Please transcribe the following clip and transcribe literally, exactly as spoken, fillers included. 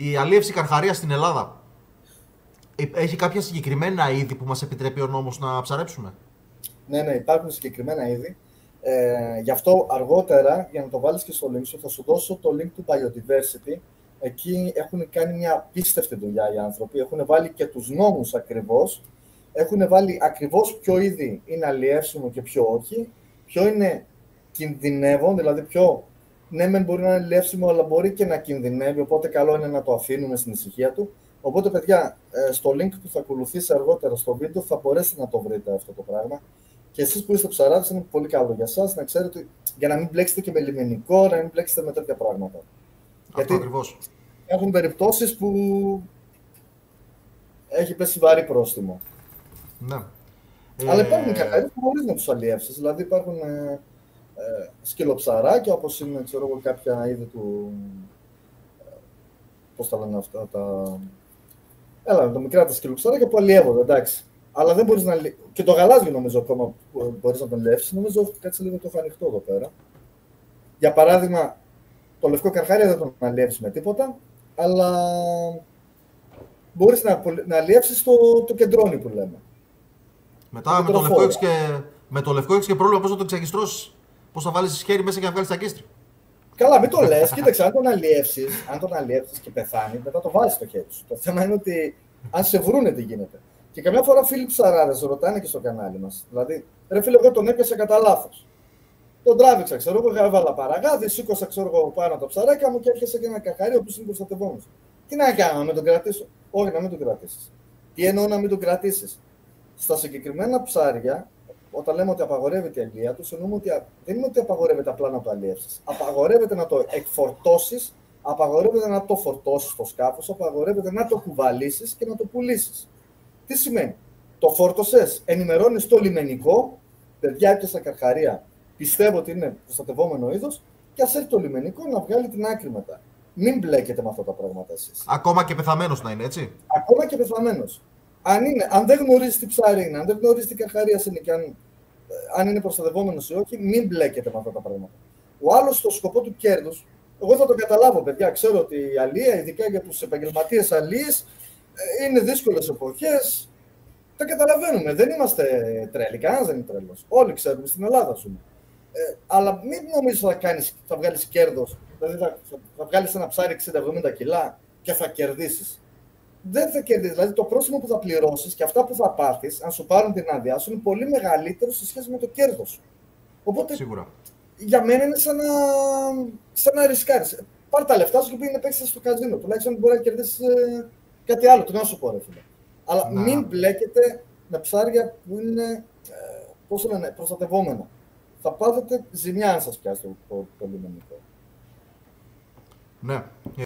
η αλίευση καρχαρία στην Ελλάδα έχει κάποια συγκεκριμένα είδη που μας επιτρέπει ο νόμος να ψαρέψουμε? Ναι, ναι, υπάρχουν συγκεκριμένα είδη. Ε, γι' αυτό αργότερα, για να το βάλεις και στο link σου, θα σου δώσω το link του Biodiversity. Εκεί έχουν κάνει μια απίστευτη δουλειά οι άνθρωποι. Έχουν βάλει και τους νόμους ακριβώς. Έχουν βάλει ακριβώς ποιο είδη είναι αλλιεύσιμο και ποιο όχι. Ποιο είναι κινδυνεύον, δηλαδή ποιο ναι, μεν μπορεί να είναι αλλιεύσιμο, αλλά μπορεί και να κινδυνεύει. Οπότε καλό είναι να το αφήνουμε στην ησυχία του. Οπότε, παιδιά, στο link που θα ακολουθήσει αργότερα στο βίντεο θα μπορέσετε να το βρείτε αυτό το πράγμα. Και εσείς που είστε ψαράδες, είναι πολύ καλό για εσάς να ξέρετε ότι για να μην μπλέξετε και με λιμενικό, να μην μπλέξετε με τέτοια πράγματα. Αυτό γιατί ακριβώς. Έχουν περιπτώσεις που έχει πέσει βαρύ πρόστιμο. Ναι. Αλλά ε... υπάρχουν καρχαρίες που μπορείς να τους αλλιεύσεις. Δηλαδή υπάρχουν ε, ε, σκυλοψαράκια, όπως είναι ξέρω, κάποια είδη του. Ε, πώς τα λένε αυτά, τα. Έλα, τα μικρά τα σκυλοψαράκια που αλλιεύονται, εντάξει. Αλλά δεν μπορείς να. Και το γαλάζιο νομίζω ακόμα μπορείς να τον αλλιεύσεις. Νομίζω κάτσε λίγο το έχω ανοιχτό εδώ πέρα. Για παράδειγμα, το λευκό καρχάρια δεν τον αλλιεύεις με τίποτα, αλλά μπορείς να, να αλλιεύσεις το, το κεντρόνι που λέμε. Μετά το με, το λευκό έχεις και, με το λευκό έχεις και πρόβλημα πώς θα το εξαγιστρώσεις. Πώς θα βάλεις χέρι μέσα και να βγάλεις τα κίστρια. Καλά, μην το λες. Κοίταξε, αν τον αλλιεύσεις, αν τον αλλιεύσεις και πεθάνει, μετά το βάζεις στο χέρι σου. Το θέμα είναι ότι αν σε βρούνε τι γίνεται. Και καμιά φορά φίλοι ψαράδες ρωτάνε και στο κανάλι μας. Δηλαδή, ρε φίλε, εγώ τον έπιασα κατά λάθος. Τον τράβηξα, ξέρω εγώ, έβαλα παραγάδι, σήκωσα ξέρω εγώ πάνω τα ψαράκια μου και έρχεσαι και ένα καχαρί που είναι προστατευόμενος. Τι να κάνω, να μην τον κρατήσω? Όχι, να μην τον κρατήσεις. Τι εννοώ να μην τον κρατήσεις? Στα συγκεκριμένα ψάρια, όταν λέμε ότι απαγορεύεται η αλληλεία του, εννοούμε ότι δεν είναι ότι απαγορεύεται απλά να το αλλιεύσεις. Απαγορεύεται να το εκφορτώσεις, απαγορεύεται να το φορτώσεις στο σκάφος, απαγορεύεται να το κουβαλήσεις και να το πουλήσεις. Τι σημαίνει? Το φόρτωσες, ενημερώνεις το λιμενικό, παιδιά έπιασα καρχαρία. Πιστεύω ότι είναι προστατευόμενο είδος και ας έρθει το λιμενικό να βγάλει την άκρη μετά. Μην μπλέκετε με αυτά τα πράγματα εσείς. Ακόμα και πεθαμένος να είναι, έτσι. Ακόμα και πεθαμένος. Αν, είναι, αν δεν γνωρίζει τι ψάρι είναι, αν δεν γνωρίζει τι καρχαρία είναι και αν, αν είναι προστατευόμενος ή όχι, μην μπλέκετε με αυτά τα πράγματα. Ο άλλος στο σκοπό του κέρδους, εγώ θα το καταλάβω, παιδιά. Ξέρω ότι η αλία, ειδικά για τους επαγγελματίες αλίες, είναι δύσκολες εποχές. Τα καταλαβαίνουμε. Δεν είμαστε τρέλοι. Κανένας δεν είναι τρέλος. Όλοι ξέρουμε στην Ελλάδα σου. Ε, αλλά μην νομίζεις ότι θα, θα βγάλεις κέρδος, δηλαδή θα, θα, θα βγάλεις ένα ψάρι εξήντα εβδομήντα κιλά και θα κερδίσεις. Δεν θα κερδίσεις. Δηλαδή το πρόστιμο που θα πληρώσεις και αυτά που θα πάθεις, αν σου πάρουν την άδειά σου, είναι πολύ μεγαλύτερο σε σχέση με το κέρδος σου. Οπότε, σίγουρα. Για μένα είναι σαν να, σαν να ρισκάρεις. Πάρ' τα λεφτά σου και πήγαινε παίξεις στο καζίνο. Τουλάχιστον μπορεί να κερδίσεις ε, κάτι άλλο. Τι να σου πω, ρε φίλε. Αλλά να. Μην μπλέκετε με ψάρια που είναι ε, πώς λένε, προστατευόμενα. Θα πάθετε ζημιά αν σας πιάσει το, το, το λιμενικό. Ναι.